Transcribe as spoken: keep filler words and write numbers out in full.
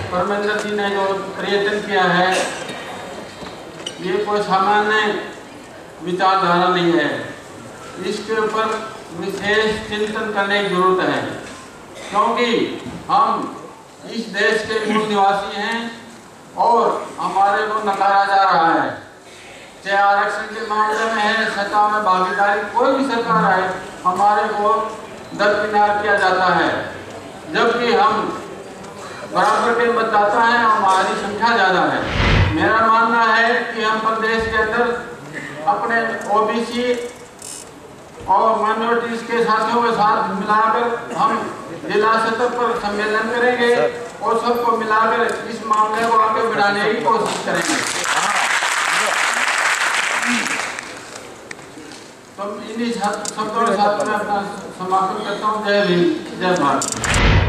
परमेंद्र जी ने जो प्रयत्न किया है ये कोई सामान्य विचारधारा नहीं है। इसके ऊपर विशेष चिंतन करने की जरूरत है, क्योंकि हम इस देश के मूल निवासी हैं और हमारे को नकारा जा रहा है। चाहे आरक्षण के मामले में है, सत्ता में भागीदारी, कोई भी सरकार है, हमारे को दरकिनार किया जाता है। जबकि हम बराबर के मतदाता हैं, हमारी संख्या ज्यादा है। मेरा मानना है कि हम प्रदेश के अंदर अपने ओबीसी और माइनॉरिटीज के साथियों के साथ मिलाकर हम जिला स्तर पर सम्मेलन करेंगे और सबको मिलाकर इस मामले को आगे बढ़ाने की कोशिश करेंगे। तो इन्हीं शब्दों के साथ मैं अपना समापन करता हूँ। जय हिंद, जय भारत।